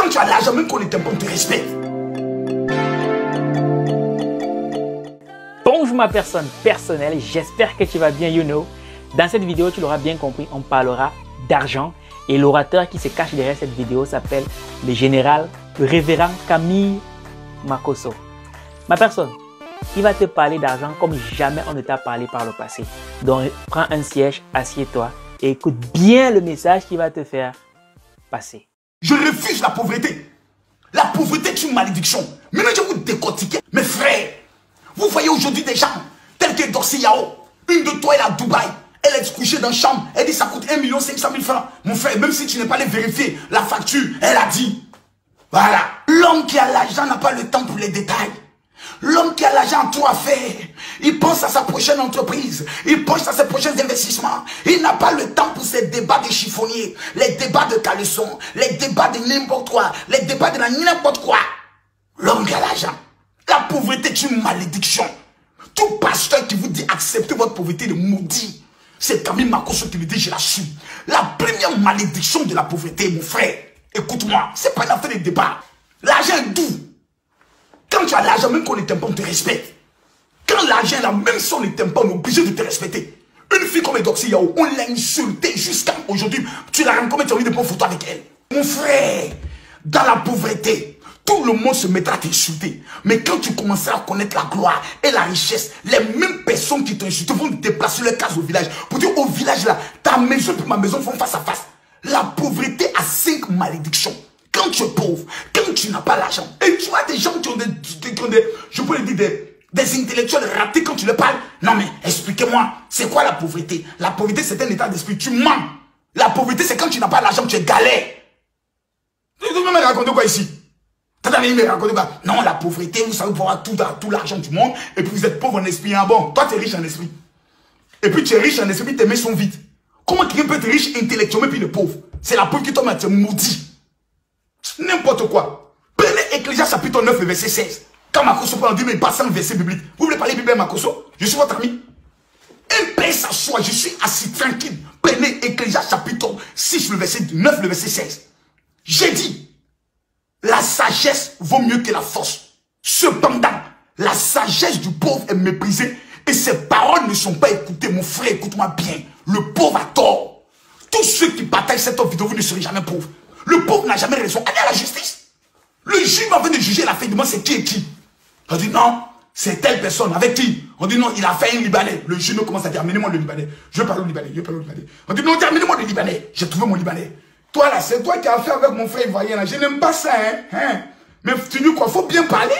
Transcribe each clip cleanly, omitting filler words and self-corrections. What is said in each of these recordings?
Quand tu as l'argent, même qu'on ne t'aime pas, on te respecte. Bonjour ma personne personnelle, j'espère que tu vas bien, Dans cette vidéo, tu l'auras bien compris, on parlera d'argent. Et l'orateur qui se cache derrière cette vidéo s'appelle le général, le révérend Camille Makosso. Ma personne, il va te parler d'argent comme jamais on ne t'a parlé par le passé. Donc, prends un siège, assieds-toi et écoute bien le message qu'il va te faire passer. Je refuse la pauvreté. La pauvreté est une malédiction. Maintenant, je vais vous décortiquer. Mes frères, vous voyez aujourd'hui des gens tels que Dorsey Yao. Une de toi, elle est à Dubaï. Elle est couchée dans une chambre. Elle dit ça coûte 1 500 000 francs. Mon frère, même si tu n'es pas allé vérifier la facture, elle a dit. Voilà. L'homme qui a l'argent n'a pas le temps pour les détails. L'homme qui a l'argent a tout à faire. Il pense à sa prochaine entreprise. Il pense à ses prochains investissements. Il n'a pas le temps pour ces débats de chiffonniers, les débats de caleçon, les débats de n'importe quoi, les débats de n'importe quoi. L'homme qui a l'argent. La pauvreté est une malédiction. Tout pasteur qui vous dit acceptez votre pauvreté de maudit. C'est Camille Makosso qui le dit, je l'assume. La première malédiction de la pauvreté, mon frère, écoute-moi, c'est pas une affaire de débat. L'argent est doux. Quand tu as l'argent, même qu'on ne t'aime pas, on te respecte. Quand l'argent est là, même si on ne t'aime pas, on est obligé de te respecter. Une fille comme Dorsey Yao, on l'a insultée jusqu'à aujourd'hui. Tu la rends, comment tu as envie de prendre photo avec elle? Mon frère, dans la pauvreté, tout le monde se mettra à t'insulter. Mais quand tu commenceras à connaître la gloire et la richesse, les mêmes personnes qui t'ont insulté vont déplacer leur case au village. Pour dire au village là, ta maison et ma maison font face à face. La pauvreté a 5 malédictions. Quand tu es pauvre, quand tu n'as pas l'argent, et tu vois des gens qui ont je peux le dire, des intellectuels ratés quand tu leur parles. Non mais, expliquez-moi, c'est quoi la pauvreté? La pauvreté, c'est un état d'esprit, tu mens. La pauvreté, c'est quand tu n'as pas l'argent, tu es galère. Tu veux me raconter quoi ici? Tu vas venir me raconter quoi? Non, la pauvreté, vous savez, pour avoir tout l'argent du monde, et puis vous êtes pauvre en esprit. Ah bon, toi tu es riche en esprit. Et puis tu es riche en esprit, tes mains sont vides. Comment quelqu'un peut être riche intellectuellement et puis il est pauvre? C'est la pauvre qui tombe à te maudit. N'importe quoi. Prenez Ecclésiaste chapitre 9, verset 16. Quand Makosso parle, on dit, mais il passe un verset biblique. Vous voulez parler Bible, Makosso? Je suis votre ami. Un père s'assoit, je suis assis tranquille. Prenez Ecclésiaste chapitre 6, le verset 9, le verset 16. J'ai dit, la sagesse vaut mieux que la force. Cependant, la sagesse du pauvre est méprisée et ses paroles ne sont pas écoutées. Mon frère, écoute-moi bien. Le pauvre a tort. Tous ceux qui partagent cette vidéo, vous ne serez jamais pauvres. Le pauvre n'a jamais raison. Allez à la justice. Le juge vient de juger la fin du mois, c'est qui et qui? On dit non, c'est telle personne. Avec qui? On dit non, il a fait un Libanais. Le juge commence à dire, amenez-moi le Libanais. Je parle au Libanais, je parle au Libanais. On dit non, amenez-moi le Libanais. J'ai trouvé mon Libanais. Toi là, c'est toi qui as fait avec mon frère ivoirien là. Je n'aime pas ça, hein. Mais tu dis quoi? Faut bien parler.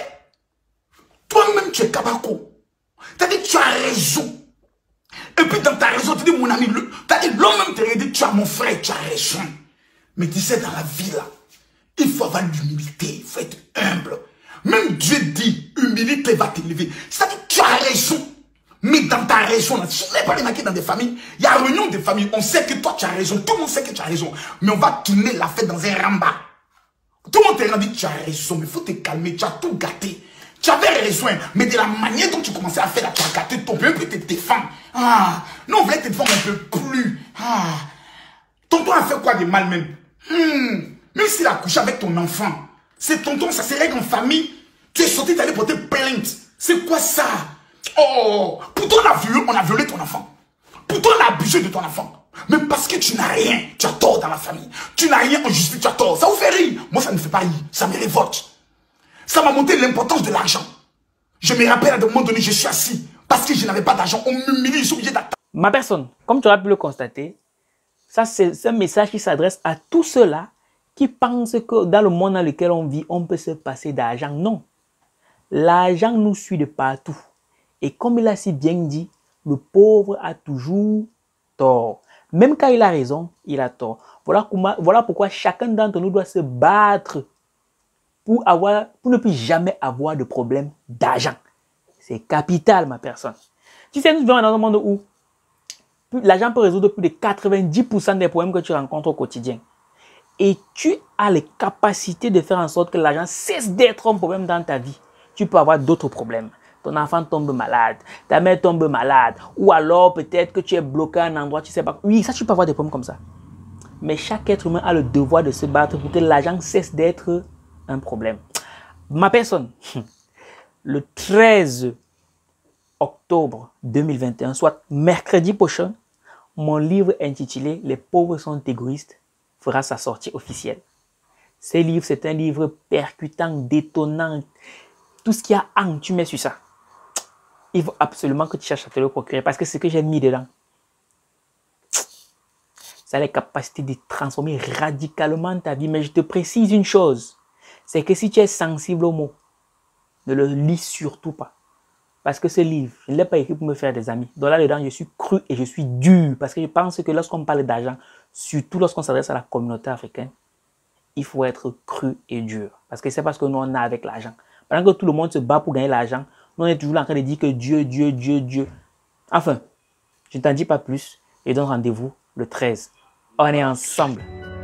Toi-même, tu es kabako. T'as dit, tu as raison. Et puis dans ta raison, tu dis, mon ami, t'as dit, l'homme même te dit, tu as mon frère, tu as raison. Mais tu sais, dans la vie là, il faut avoir l'humilité, il faut être humble. Même Dieu dit, humilité va t'élever. C'est-à-dire, tu as raison. Mais dans ta raison, là, si vous n'avez pas remarqué dans des familles, il y a réunion des familles, on sait que toi tu as raison, tout le monde sait que tu as raison. Mais on va tourner la fête dans un ramba. Tout le monde te dit, tu as raison, mais il faut te calmer, tu as tout gâté. Tu avais raison, mais de la manière dont tu commençais à faire là, tu as gâté ton peu, peut te défendre. Ah, non, on voulait te défendre un peu plus. Ah, tonton a fait quoi de mal même? Même s'il a couché avec ton enfant, c'est tonton, ça se règle en famille. Tu es sorti d'aller porter plainte. C'est quoi ça? Oh, pourtant on a violé ton enfant. Pourtant on a abusé de ton enfant. Mais parce que tu n'as rien, tu as tort dans la famille. Tu n'as rien en justice, tu as tort. Ça vous fait rire. Moi, ça ne me fait pas rire. Ça me révolte. Ça m'a montré l'importance de l'argent. Je me rappelle à un moment donné, je suis assis. Parce que je n'avais pas d'argent. On m'humilie, je suis obligé d'attendre. Ma personne, comme tu auras pu le constater, ça c'est un message qui s'adresse à tous ceux-là qui pensent que dans le monde dans lequel on vit, on peut se passer d'argent. Non. L'argent nous suit de partout. Et comme il a si bien dit, le pauvre a toujours tort. Même quand il a raison, il a tort. Voilà pourquoi chacun d'entre nous doit se battre pour ne plus jamais avoir de problème d'argent. C'est capital, ma personne. Tu sais, nous vivons dans un monde où l'argent peut résoudre plus de 90% des problèmes que tu rencontres au quotidien. Et tu as les capacités de faire en sorte que l'argent cesse d'être un problème dans ta vie. Tu peux avoir d'autres problèmes. Ton enfant tombe malade, ta mère tombe malade, ou alors peut-être que tu es bloqué à un endroit, tu sais pas. Oui, ça, tu peux avoir des problèmes comme ça. Mais chaque être humain a le devoir de se battre pour que l'argent cesse d'être un problème. Ma personne, le 13 octobre 2021, soit mercredi prochain, mon livre intitulé « Les pauvres sont égoïstes » fera sa sortie officielle. Ce livre, c'est un livre percutant, détonnant. Tout ce qu'il y a, tu mets sur ça. Il faut absolument que tu cherches à te le procurer parce que c'est ce que j'ai mis dedans. Ça a la capacité de transformer radicalement ta vie. Mais je te précise une chose, c'est que si tu es sensible aux mots, ne le lis surtout pas. Parce que ce livre, je ne l'ai pas écrit pour me faire des amis. Donc là-dedans, je suis cru et je suis dur. Parce que je pense que lorsqu'on parle d'argent, surtout lorsqu'on s'adresse à la communauté africaine, il faut être cru et dur. Parce que c'est parce que nous, on a avec l'argent. Pendant que tout le monde se bat pour gagner l'argent, nous, on est toujours en train de dire que Dieu, Dieu, Dieu, Dieu. Enfin, je ne t'en dis pas plus. Et donne rendez-vous le 13. On est ensemble.